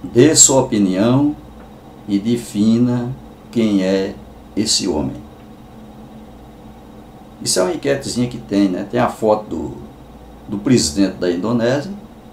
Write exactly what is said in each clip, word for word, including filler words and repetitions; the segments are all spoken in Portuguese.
dê sua opinião e defina quem é esse homem. Isso é uma enquetezinha que tem, né? Tem a foto do, do presidente da Indonésia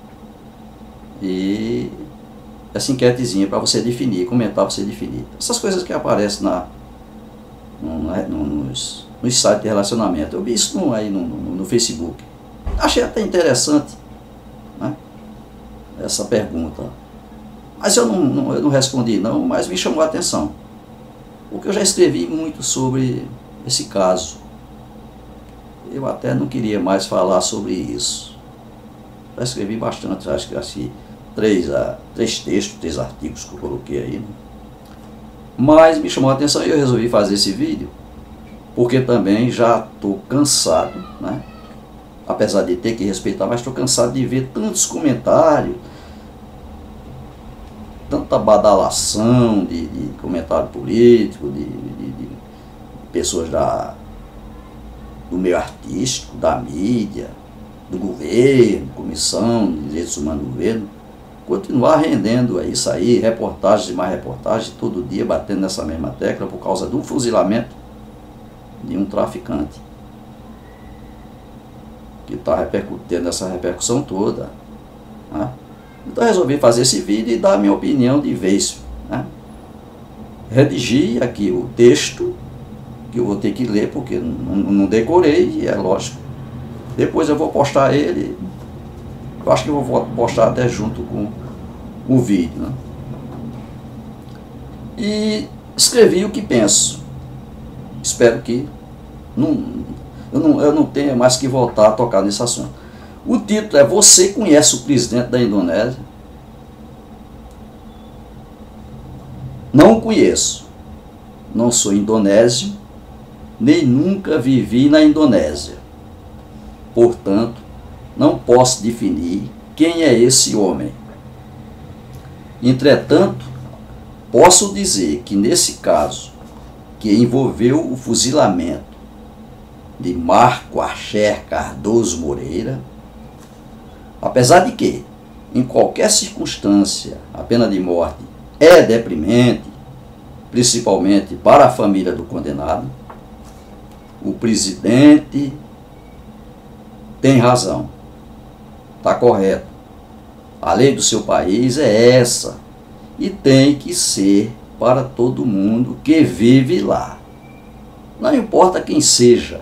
e essa enquetezinha para você definir, comentar para você definir. Essas coisas que aparecem na, no, no, nos, nos sites de relacionamento. Eu vi isso no, aí no, no, no Facebook. Achei até interessante, né, essa pergunta. Mas eu não, não, eu não respondi não, mas me chamou a atenção. Porque eu já escrevi muito sobre esse caso. Eu até não queria mais falar sobre isso. Já escrevi bastante, acho que assim, três, uh, três textos, três artigos que eu coloquei aí. Né? Mas me chamou a atenção e eu resolvi fazer esse vídeo, porque também já estou cansado, né? Apesar de ter que respeitar, mas estou cansado de ver tantos comentários, tanta badalação de, de comentário político, de, de, de pessoas da, do meio artístico, da mídia, do governo, comissão de direitos humanos do governo, continuar rendendo isso aí, reportagens e mais reportagens, todo dia batendo nessa mesma tecla por causa do fuzilamento de um traficante que está repercutindo essa repercussão toda, né? Então eu resolvi fazer esse vídeo e dar a minha opinião de vez, né? Redigi aqui o texto, que eu vou ter que ler, porque não, não decorei, e é lógico. Depois eu vou postar ele, eu acho que eu vou postar até junto com o vídeo, né? E escrevi o que penso. Espero que não, eu, não, eu não tenha mais que voltar a tocar nesse assunto. O título é: Você conhece o presidente da Indonésia? Não conheço. Não sou indonésio, nem nunca vivi na Indonésia. Portanto, não posso definir quem é esse homem. Entretanto, posso dizer que nesse caso, que envolveu o fuzilamento de Marco Axé Cardoso Moreira, apesar de que, em qualquer circunstância, a pena de morte é deprimente, principalmente para a família do condenado, o presidente tem razão, está correto. A lei do seu país é essa e tem que ser para todo mundo que vive lá. Não importa quem seja.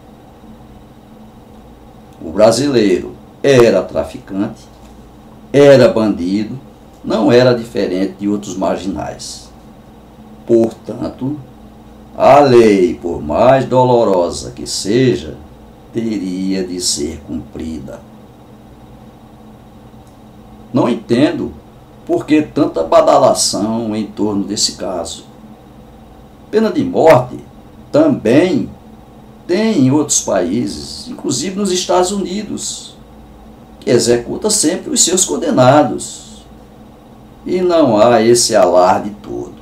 O brasileiro era traficante, era bandido, não era diferente de outros marginais. Portanto, a lei, por mais dolorosa que seja, teria de ser cumprida. Não entendo por que tanta badalação em torno desse caso. Pena de morte também tem em outros países, inclusive nos Estados Unidos, que executa sempre os seus condenados. E não há esse alarde todo.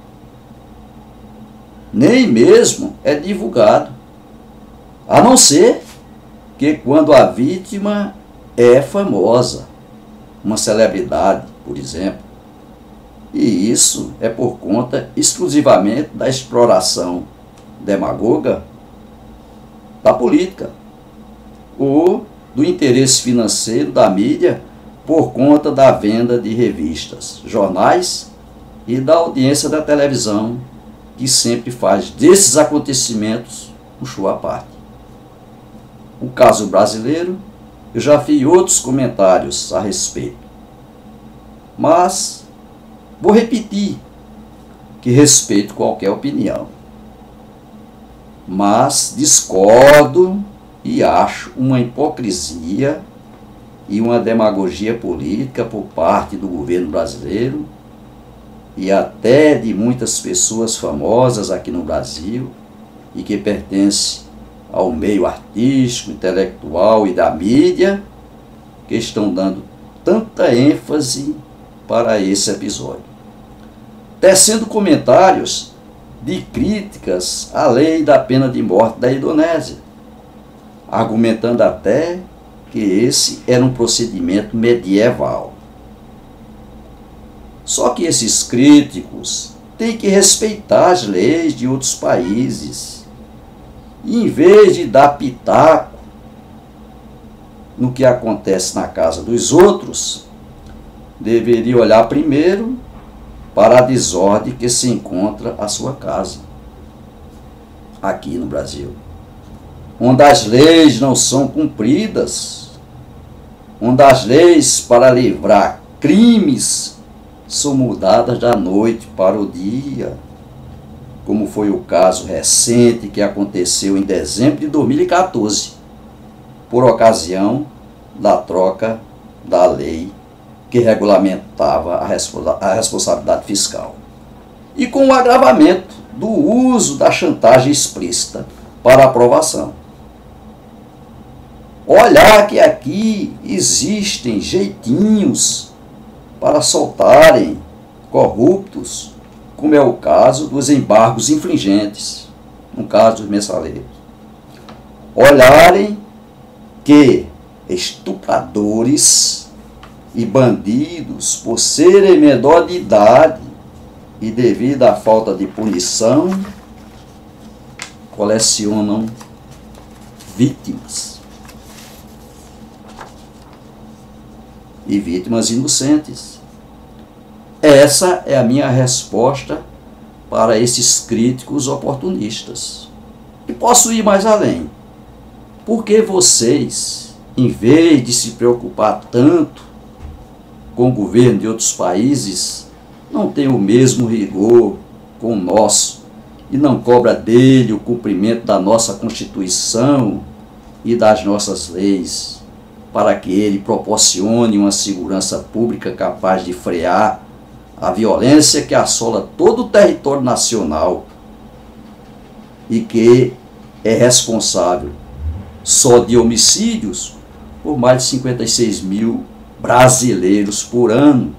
Nem mesmo é divulgado, a não ser que quando a vítima é famosa, uma celebridade, por exemplo. E isso é por conta exclusivamente da exploração demagoga da política ou do interesse financeiro da mídia por conta da venda de revistas, jornais e da audiência da televisão, que sempre faz desses acontecimentos um show à parte. O caso brasileiro, eu já fiz outros comentários a respeito, mas vou repetir que respeito qualquer opinião, mas discordo e acho uma hipocrisia e uma demagogia política por parte do governo brasileiro e até de muitas pessoas famosas aqui no Brasil e que pertencem ao meio artístico, intelectual e da mídia, que estão dando tanta ênfase para esse episódio, tecendo comentários de críticas à lei da pena de morte da Indonésia, argumentando até que esse era um procedimento medieval. Só que esses críticos têm que respeitar as leis de outros países. E em vez de dar pitaco no que acontece na casa dos outros, deveria olhar primeiro para a desordem que se encontra à sua casa, aqui no Brasil, onde as leis não são cumpridas, onde as leis para livrar crimes são mudadas da noite para o dia, como foi o caso recente que aconteceu em dezembro de dois mil e quatorze, por ocasião da troca da lei que regulamentava a, responsa- a responsabilidade fiscal. E com o agravamento do uso da chantagem explícita para aprovação. Olhar que aqui existem jeitinhos para soltarem corruptos, como é o caso dos embargos infringentes, no caso dos mensaleiros. Olharem que estupradores e bandidos, por serem menor de idade e devido à falta de punição, colecionam vítimas. E vítimas inocentes. Essa é a minha resposta para esses críticos oportunistas. E posso ir mais além. Porque vocês, em vez de se preocupar tanto com o governo de outros países, não têm o mesmo rigor com o nosso e não cobra dele o cumprimento da nossa Constituição e das nossas leis, para que ele proporcione uma segurança pública capaz de frear a violência que assola todo o território nacional e que é responsável só de homicídios por mais de cinquenta e seis mil brasileiros por ano,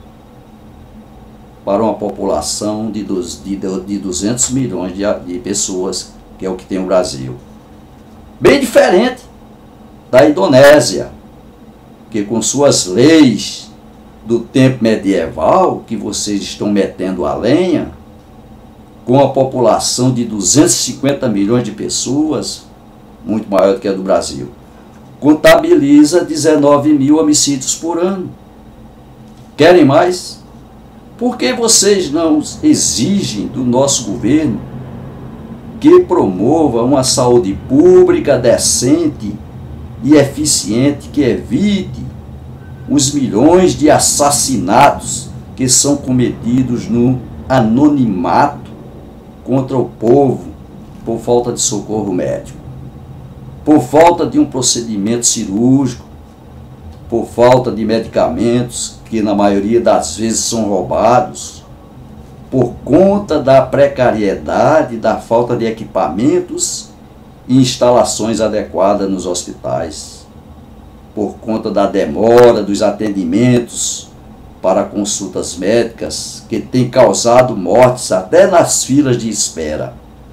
para uma população de duzentos milhões de pessoas, que é o que tem o Brasil. Bem diferente da Indonésia, que com suas leis do tempo medieval, que vocês estão metendo a lenha, com a população de duzentos e cinquenta milhões de pessoas, muito maior do que a do Brasil, contabiliza dezenove mil homicídios por ano. Querem mais? Por que vocês não exigem do nosso governo que promova uma saúde pública decente e eficiente, que evite os milhões de assassinatos que são cometidos no anonimato contra o povo por falta de socorro médico, por falta de um procedimento cirúrgico, por falta de medicamentos, que na maioria das vezes são roubados, por conta da precariedade, da falta de equipamentos e instalações adequadas nos hospitais, por conta da demora dos atendimentos para consultas médicas, que tem causado mortes até nas filas de espera.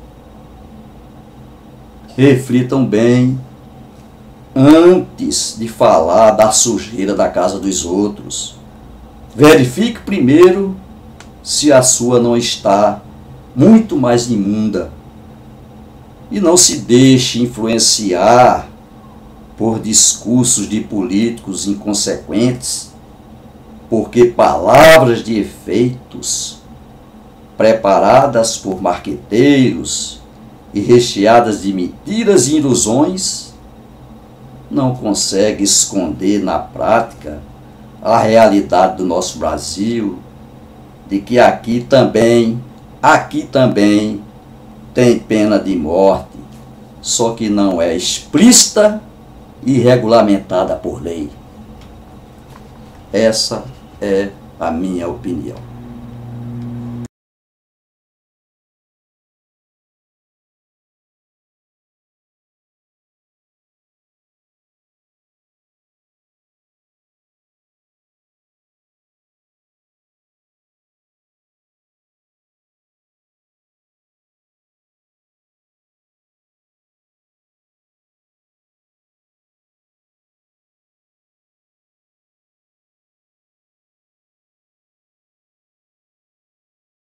Reflitam bem antes de falar da sujeira da casa dos outros. Verifique primeiro se a sua não está muito mais imunda. E não se deixe influenciar por discursos de políticos inconsequentes, porque palavras de efeitos preparadas por marqueteiros e recheadas de mentiras e ilusões não conseguem esconder na prática a realidade do nosso Brasil, de que aqui também, aqui também tem pena de morte, só que não é explícita e regulamentada por lei. Essa é a minha opinião.